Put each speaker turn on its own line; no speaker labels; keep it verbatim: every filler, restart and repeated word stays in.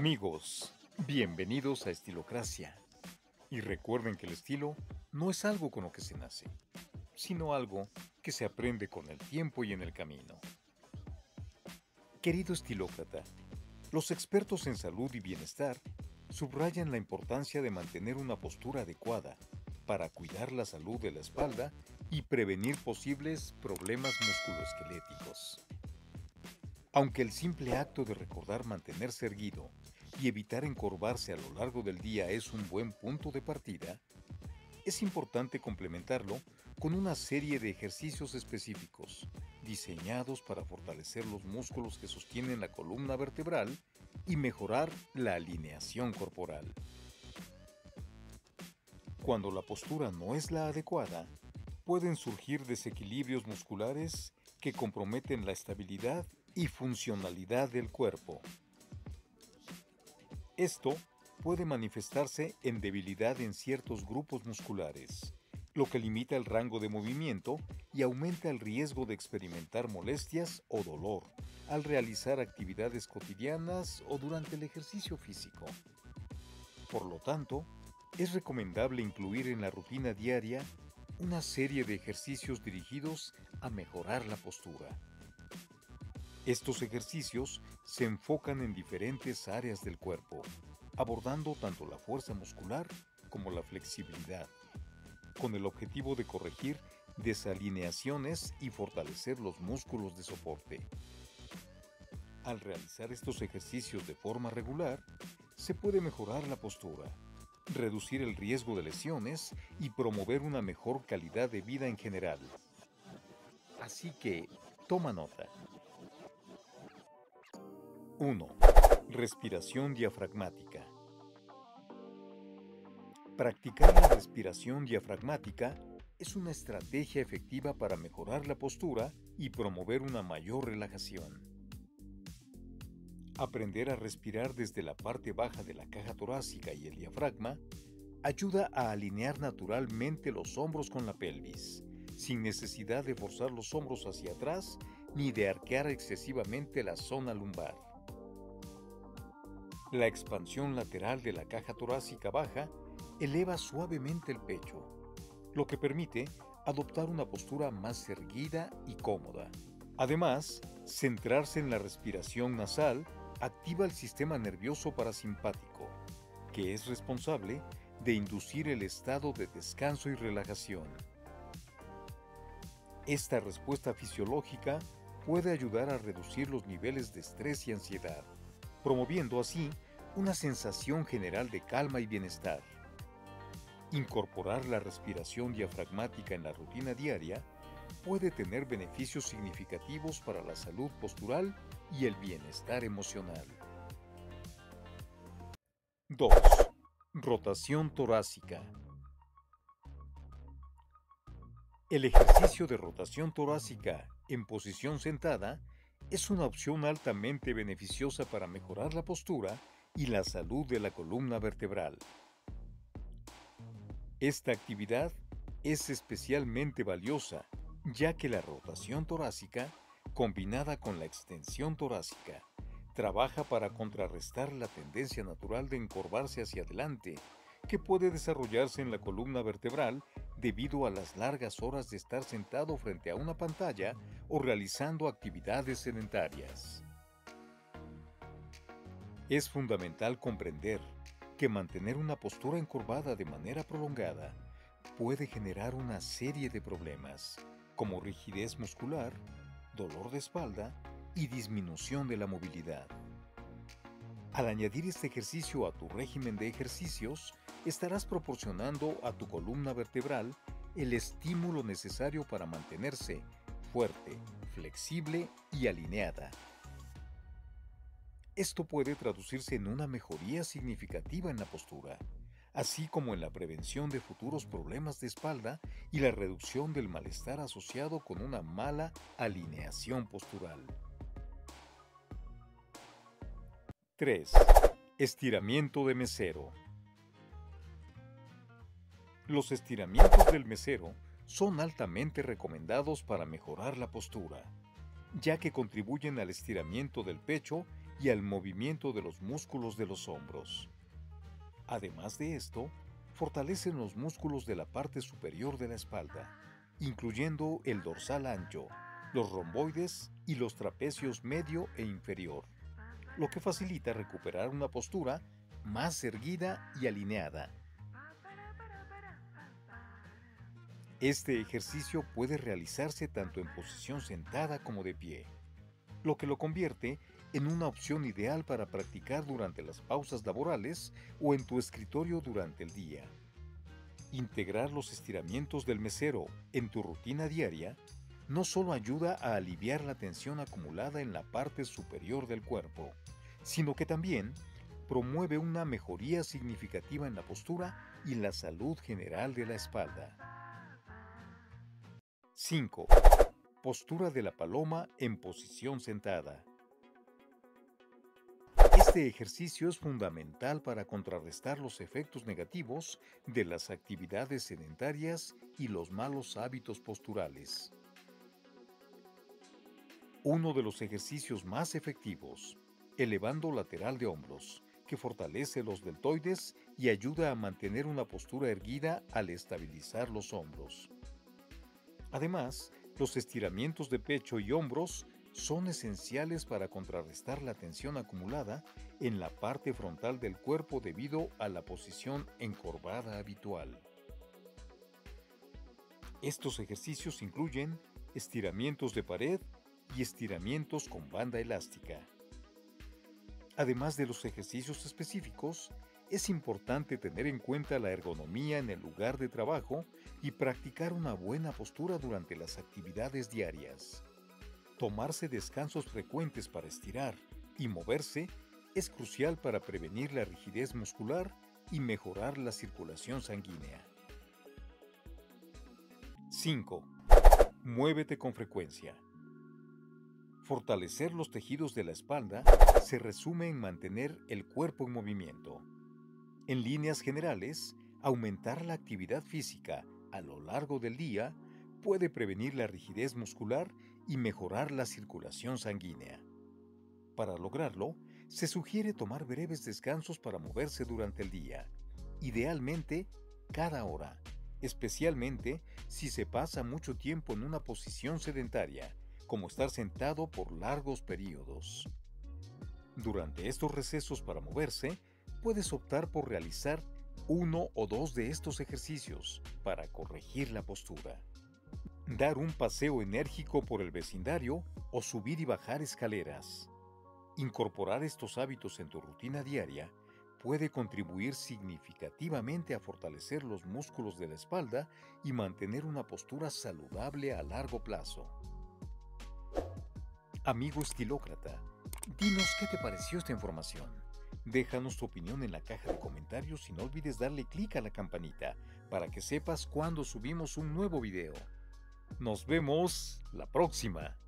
Amigos, bienvenidos a Estilocracia. Y recuerden que el estilo no es algo con lo que se nace, sino algo que se aprende con el tiempo y en el camino. Querido estilócrata, los expertos en salud y bienestar subrayan la importancia de mantener una postura adecuada para cuidar la salud de la espalda y prevenir posibles problemas musculoesqueléticos. Aunque el simple acto de recordar mantenerse erguido y evitar encorvarse a lo largo del día es un buen punto de partida, es importante complementarlo con una serie de ejercicios específicos diseñados para fortalecer los músculos que sostienen la columna vertebral y mejorar la alineación corporal. Cuando la postura no es la adecuada, pueden surgir desequilibrios musculares que comprometen la estabilidad y funcionalidad del cuerpo. Esto puede manifestarse en debilidad en ciertos grupos musculares, lo que limita el rango de movimiento y aumenta el riesgo de experimentar molestias o dolor al realizar actividades cotidianas o durante el ejercicio físico. Por lo tanto, es recomendable incluir en la rutina diaria una serie de ejercicios dirigidos a mejorar la postura. Estos ejercicios se enfocan en diferentes áreas del cuerpo, abordando tanto la fuerza muscular como la flexibilidad, con el objetivo de corregir desalineaciones y fortalecer los músculos de soporte. Al realizar estos ejercicios de forma regular, se puede mejorar la postura, reducir el riesgo de lesiones y promover una mejor calidad de vida en general. Así que, toma nota. uno. Respiración diafragmática. Practicar la respiración diafragmática es una estrategia efectiva para mejorar la postura y promover una mayor relajación. Aprender a respirar desde la parte baja de la caja torácica y el diafragma ayuda a alinear naturalmente los hombros con la pelvis, sin necesidad de forzar los hombros hacia atrás ni de arquear excesivamente la zona lumbar. La expansión lateral de la caja torácica baja eleva suavemente el pecho, lo que permite adoptar una postura más erguida y cómoda. Además, centrarse en la respiración nasal activa el sistema nervioso parasimpático, que es responsable de inducir el estado de descanso y relajación. Esta respuesta fisiológica puede ayudar a reducir los niveles de estrés y ansiedad, promoviendo así una sensación general de calma y bienestar. Incorporar la respiración diafragmática en la rutina diaria puede tener beneficios significativos para la salud postural y el bienestar emocional. dos. Rotación torácica. El ejercicio de rotación torácica en posición sentada es una opción altamente beneficiosa para mejorar la postura y la salud de la columna vertebral. Esta actividad es especialmente valiosa, ya que la rotación torácica, combinada con la extensión torácica, trabaja para contrarrestar la tendencia natural de encorvarse hacia adelante, que puede desarrollarse en la columna vertebral debido a las largas horas de estar sentado frente a una pantalla o realizando actividades sedentarias. Es fundamental comprender que mantener una postura encorvada de manera prolongada puede generar una serie de problemas, como rigidez muscular, dolor de espalda y disminución de la movilidad. Al añadir este ejercicio a tu régimen de ejercicios, estarás proporcionando a tu columna vertebral el estímulo necesario para mantenerse fuerte, flexible y alineada. Esto puede traducirse en una mejoría significativa en la postura, así como en la prevención de futuros problemas de espalda y la reducción del malestar asociado con una mala alineación postural. tres. Estiramiento de mesero. Los estiramientos del mesero son altamente recomendados para mejorar la postura, ya que contribuyen al estiramiento del pecho y al movimiento de los músculos de los hombros. Además de esto, fortalecen los músculos de la parte superior de la espalda, incluyendo el dorsal ancho, los romboides y los trapecios medio e inferior, lo que facilita recuperar una postura más erguida y alineada. Este ejercicio puede realizarse tanto en posición sentada como de pie, lo que lo convierte en una opción ideal para practicar durante las pausas laborales o en tu escritorio durante el día. Integrar los estiramientos del mesero en tu rutina diaria no solo ayuda a aliviar la tensión acumulada en la parte superior del cuerpo, sino que también promueve una mejoría significativa en la postura y la salud general de la espalda. cinco. Postura de la paloma en posición sentada. Este ejercicio es fundamental para contrarrestar los efectos negativos de las actividades sedentarias y los malos hábitos posturales. Uno de los ejercicios más efectivos, elevando lateral de hombros, que fortalece los deltoides y ayuda a mantener una postura erguida al estabilizar los hombros. Además, los estiramientos de pecho y hombros son esenciales para contrarrestar la tensión acumulada en la parte frontal del cuerpo debido a la posición encorvada habitual. Estos ejercicios incluyen estiramientos de pared y estiramientos con banda elástica. Además de los ejercicios específicos, es importante tener en cuenta la ergonomía en el lugar de trabajo y practicar una buena postura durante las actividades diarias. Tomarse descansos frecuentes para estirar y moverse es crucial para prevenir la rigidez muscular y mejorar la circulación sanguínea. cinco. Muévete con frecuencia. Fortalecer los tejidos de la espalda se resume en mantener el cuerpo en movimiento. En líneas generales, aumentar la actividad física a lo largo del día puede prevenir la rigidez muscular y mejorar la circulación sanguínea. Para lograrlo, se sugiere tomar breves descansos para moverse durante el día, idealmente cada hora, especialmente si se pasa mucho tiempo en una posición sedentaria, como estar sentado por largos periodos. Durante estos recesos para moverse, puedes optar por realizar uno o dos de estos ejercicios para corregir la postura. Dar un paseo enérgico por el vecindario o subir y bajar escaleras. Incorporar estos hábitos en tu rutina diaria puede contribuir significativamente a fortalecer los músculos de la espalda y mantener una postura saludable a largo plazo. Amigo estilócrata, dinos qué te pareció esta información. Déjanos tu opinión en la caja de comentarios y no olvides darle clic a la campanita para que sepas cuando subimos un nuevo video. Nos vemos la próxima.